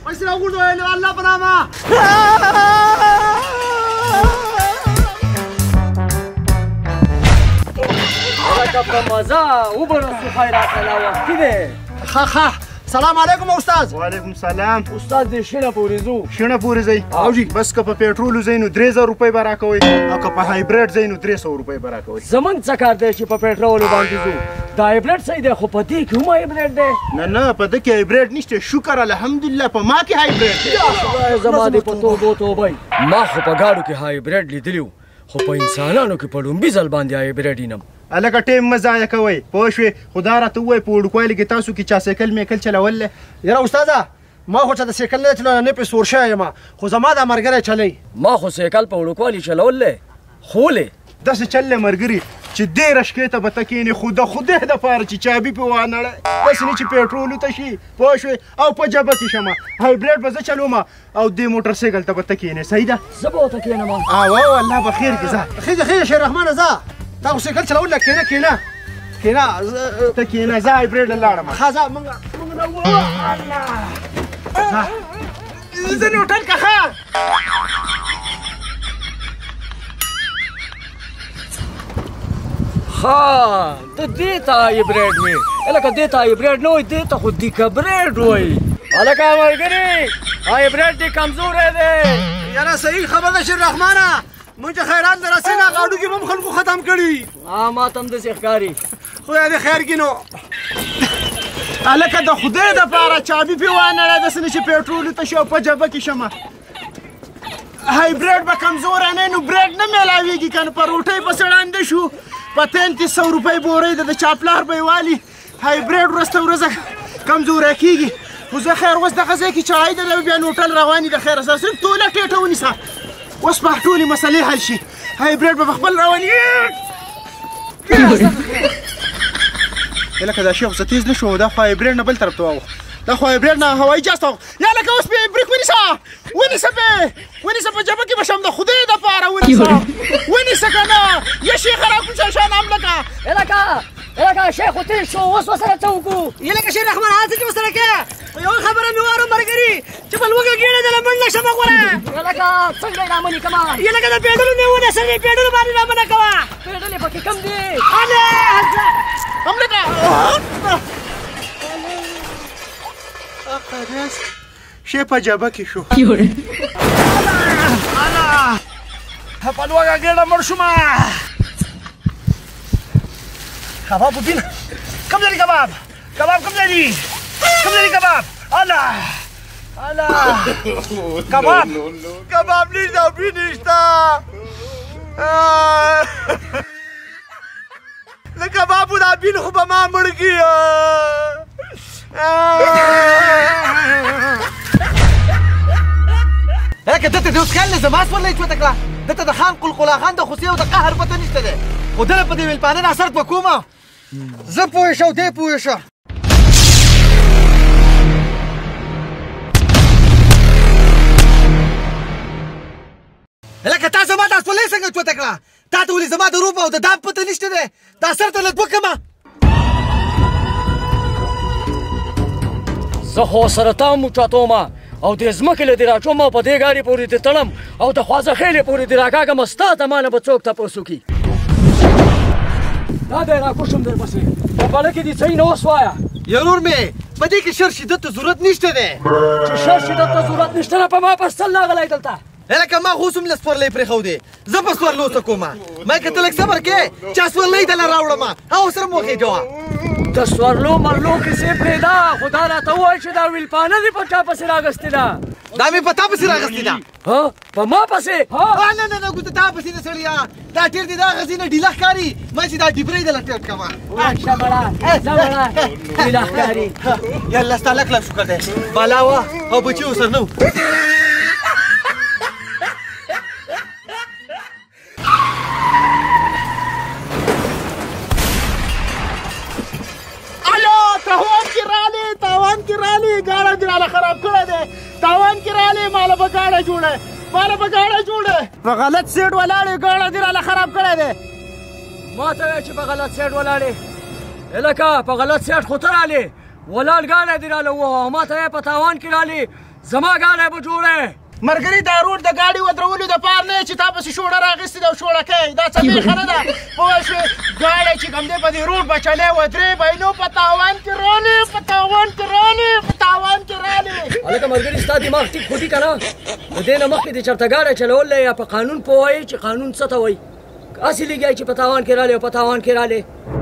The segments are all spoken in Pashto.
پیسې راوغورځوئ الله په نامه. لکه په مزه وبرسو خیرات الله وختي دی. ښه سلام علیکم استاد. وعلیکم سلام. استاد دې شینه پورې ځو. شینه پورې ځئ؟ او جی بس که په پیټرولو ځئ نو 3000 روپۍ به راکوئ او که په هایبریډ ځئ نو 300 روپۍ به راکوئ. زمونږ څه کار دی چې په پیټرولو باندې ځو؟ دا هایبریډ صحیح دی خو په دې کې هم هایبریډ دی. نه په ده کې هایبریډ نشته. شکر الحمدلله په ما کې هایبریډ دی. خدای زما دې په توبو توبه. ما خو په ګاډو کې هایبریډ لیدلی وو خو په انسانانو کې په لومبي ځل باندې هایبریډ وینم. هلکه ټیم مه ضایع کوئ پوه شوې. خو دا راته ووایه په وړوکوالي کې تاسو کې چا سایکل میکل چلول دی؟ یاره استاده ما خو چا د سایکل نه چلولی نه پرې سور شوی یم خو زما دا ملګری چلی. ما خو سایکل په وړوکوالي چلول دی خو ولې داسې چل دی ملګري چې دې رشکې ته به ته کښېنې خو د خدای دپاره چې چابي پې وانړی داسې نه چې پیټرولو ته شي پوه شوې او په جبه کې شمه. هایبریډ به زه چلوم او دې موټر سایکل ته به ته کښېنې صحیح ده؟ زه به ورته کښېنم. او الله به خیر کړي. ځه خېږه شیررحمانه ځه تا خو سایکل چلول نه. کښېنه ته کښېنه زه هایبریډ له لاړم. ښه ځه موږ زه نوټل که ښه. ها ته دې ته هایبریډ وایې لکه دې ته هایبریډ نه وایي دې ته خو دیکبریډ وایي. هلکه ملګري هایبریډ دې کمزوری دی. یاره صحیح خبر ده شیررحمانه موږ ته خیرات نه رسېږي هغه هډوکي به هم خلکو ختم کړي. ما ته هم داسې ښکاري. خدای دې خیر کړي. نو هلکه د خدای دپاره چابي پې وانړی داسې نه چې پیټرولو ته شي او په جبه کې شمه. هایبریډ به کمزوری نه نو بریډ نه میلاویږي که نه په روټۍ پسې ړانده شو په 3300 روپۍ بورۍ ده د چاپلار به یې والي. هایبریډ ورځ ته ورځه کمزوری کېږي. خو زه خیر اوس دغه ځای کې چای دی بیا نوټل روانې د خیره سره صرف توله ټېټه ونیسه اوس به ټولې مسلې حل شي. هایبریډ به په خپل رواني. لکه دا شی خو څه تېز نه شو دا خو هایبریډ نه بل طرف ته واوښت. دا خو هایبریډ نه هوایي جهاز ته یا لکه اوس پې بریک ونیسه ونیسه په جبه کې به شم د خدای دپاره ونیسه که نه یا شیخ راکوم شان هم لکه شیخ خو تېر شو اوس ورسره څه وکړو؟ یه لکه شیررحمان هغه څه چې ورسره کې په یوه خبره مې واورم ملګري چې په لوږه ګېډه ده له مړ نه شمه غوره. لکه څنګه یې رامنې کړمه؟ یه لکه د پیډلو مې ونیسلې پیډلو باندې رامنه کوه. پیډلې پکې کم دي. شی په جبه کې شو. په لوږه ګېډه مړ شومه. کباب وبینه کم لري کباب کم لري کباب الله کباب نشته او بي نشته. د کبابو دا بین خو به ما مړ کړي. هلکه دته د اوس خیال نه زما سورلی چوته کړه. دته د خان قلقلا خان د خوسې او د قهر پته نشته دی خو دله په دې ویلپانه نه اثر په کومه زه پوه شه او دی پوه شه. هلکه تا زما دا سورلی څنګه چوته کړه؟ تا ته ولې زما د روپ او د دام پته نشته دی؟ دا سر ته لږ وکړمه. زه خو سره تا هم وچاتومه او د ځمکې له دې راچوم او په دې ګاډي پورې دې تړم او د خوازه خیلې پورې دې راکاږم ستا ته مانه به څوک تپوس وکړي. دا دی راکوشم درپسې په بله کې دې څه نه اوس وایه. یا نور مې په دې کې شر شدت ته ضرورت نشته دی. چې شر شدت ته ضرورت نشته نه په ما پس څل راغلی دلته. هلکه ما خو اوس هم لس سورلی پرېښودې زه په سورلو څه کومه. ما که ته لږ صبر کې چا سورلی دله راوړمه او سره مو خېجوه. د سورلو مرلو کیسې پرېږده خو دا راته ووایه چې دا ویلپانه دې په چا پسې راغستې ده. دا مې په تا پسې راغستې ده. په ما پسې؟ نه ګوته تا پسې نه سړیه دا ټیر دې دا غسې نه ډیله ښکاري. ما چې دا ډیبرۍ دله ټیټ کړمه. شه مړه ځه مړه ډیله ښکاري. یالله ستا لک شکر دی بالا وه او بچي ورسره نه و. تاوان کې رالې ګاډه دې راله خراب کړی دی. تاوان کې رالې ماله به ګاډه جوړه په غلط سیټ ولاړې ګاډه دې راله خراب کړی دی. ما ته وایه چې په غلط سیټ ولاړې هلکه په غلط سیټ خو ته رالې ولاړ ګاډی دې راله ووهه او ما ته وایه په تاوان کې رالې زما ګاډی به جوړې مرګري دا روډ د ګاډي ودرولو د پار نه چې تا پسې شوړه راغستې ده او شوړه کوې دا څه بېخه نه ده پوه شوې ګاډی چې کوم دی په دې روډ به چلی ودرې بینو په تاوان کې رالې په تاوان کې رالې په تاوان کې رالې هلکه ملګري ستا دماغ ټیک خو دي که نه د دې نه مخکې دې چېرته ګاډی چلول دی یا په قانون پوهوئ چې قانون څه ته وایي هسې لګیئ چې په تاوان کې رالې او په تاوان کې رالې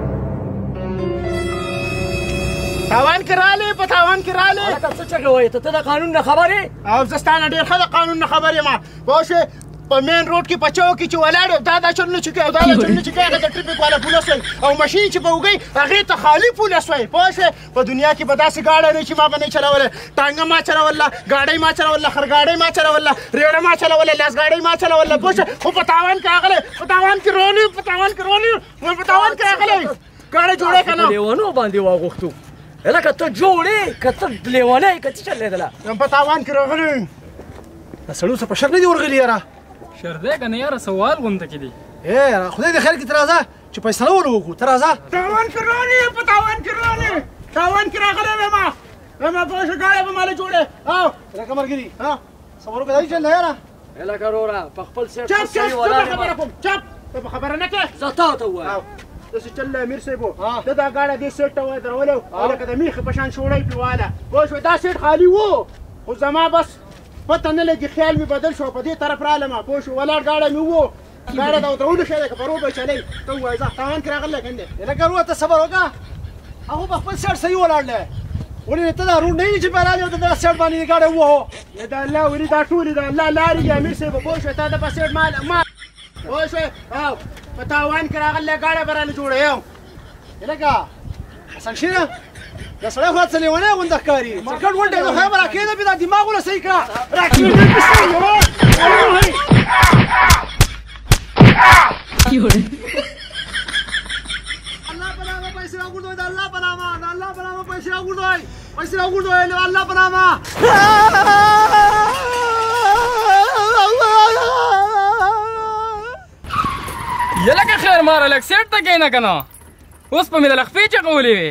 تاوان کې رالې په تاوان کې رالې هلکه څه چکه وایې ته د قانون نه خبر یې او زه ستا نه ډېر ښه د قانون نه خبر یم پوه شوې په مین روډ کې په چوک کې چې ولاړ یو دا چلونه چې کوي او دا چلونه چې کوي هغه د ټریفیک والا پولیس وایي او ماشین چې به وګئ هغې ته خالي پولیس وایي پوه شوې په دنیا کې به داسې ګاډی دی چې ما به نه چلولی ټانګه ما چلوله ګاډۍ ما چلوله خرګاډۍ ما چلوله ریړه ما چلوله لاس ګاډۍ ما چلوله پوه شوې خو په تاوان کې راغلی په تاوان کې رولي په تاوان کې رولي په تاوان کې راغلی ګاډی جوړی که نه لیونو باندې واغوښتو هلکه ته جوړې که ته لیونی که څه چلېدله په تاوان کې راغلی دا سړو څه په شر نه دي ورغلي یاره شر دی که نه یاره سوال غونته کې دي یاره خدای دې خیر کړي ته راځه چې فیصله ور وکړو ته راځه تاوان کې رالې په تاوان کې رالې تاوان کې راغلی ویما ما پوه شو ګاډی به ماله جوړې او لکه ملګري صبر وکړه داسې چل دی یاره هلکه وروره په خپل سیټ چپ چپ څه خبره کوم چپ ته به خبره نه کوې زه تا ته ووایم داسې چل دی امیر صاحب ده دا ګاډی دې سیټ ته ودرولې او لکه د میخې په شان شوړی پرې واله پوه شوې دا سیټ خالي و خو زما بس پته نه لګي خیال مې بدل شو په دې طرف رالم پوه شو ولاړ ګاډی مې وو ګاډی د ودرولو شی دی که په روډ به چلی ته ووایه ځه تاوان کې راغلی که نه لکه وروره ته صبر وکړه هغه په خپل سیټ صحیح ولاړ دی ولې ته دا روډ نه وي چې بیا رالې او د دغه سیټ باندې دې ګاډی ووهو د الله ولي دا ټولې د الله لارې دي امیر صاحب پوه شوې تا د په سیټ ما پوه شوې او په تاوان کې راغلی ګاډی به رانه جوړوې لکه حسن شیره دا سړی خو څه لیونی غونده ښکاري چې ګډ ونډه د خیمه راکېده بیا دا دماغونه صحیح کړه الله په نامه پیسې راغورځوئ د الله په نامه د الله په نامه پیسې راغورځوئ پیسې راغورځوئ د الله په نامه یلکه خیر ماره لږ سیټ ته کښېنه که نه اوس په مې د لخپې چغولې وې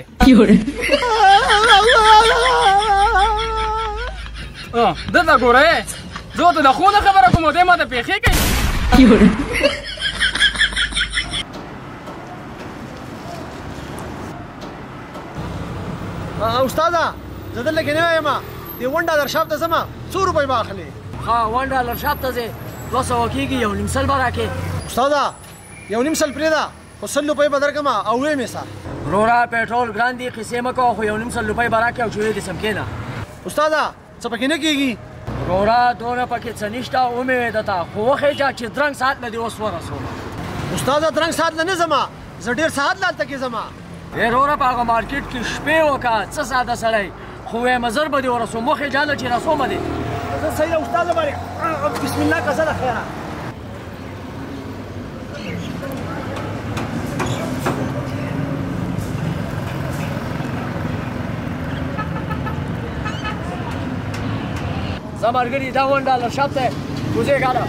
دلته ګوره زه ورته د خونه خبره کوم او دی ما ته پېښې کوي استاده زه دلته کې نه یم دې ونډه درشاب ته ځمه څو روپۍ به اخلې ښه ونډه لرشاب ته ځې 200 کېږي یو نیم سل به راکې استاده یو نیم سل پرېږده خو 100 روپۍ به درکړم او ویې مې سه وروره پېټرول ګران دي قیسې مه کوه خو یو نیم سل روپۍ به راکې او چوړې دې سم کښېنه استاده څه پکې نه کېږي وروره دونه پکې څه نشته ومې درته خو وخېږه چې درنګ ساعت نه دې اوس ورسوم استاده درنګ ساعت نه نه ځمه زه ډېر ساعت لا هلته کې ځمه ای وروره په هغه مارکېټ کې شپې وکړه څه ساده سړی خو وایم زر به دې ورسوم وخېږه هله چې رسومه دې زه صحیح ده استاده باندې بسم الله قصه ده خیره زه ملګري دا ونډه لرشاب ته کوزې ګاډه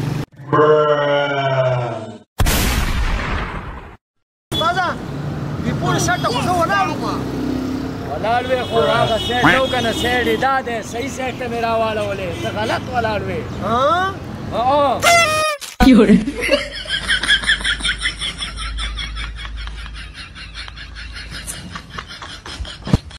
استاده دې پورې سیټ ته خو زه ولاړ وم ولاړ وې خو هغه سیټ نه و که نه سیټ یې دا دی صحیح سیټ ته مې راواړولې ته غلط ولاړ وې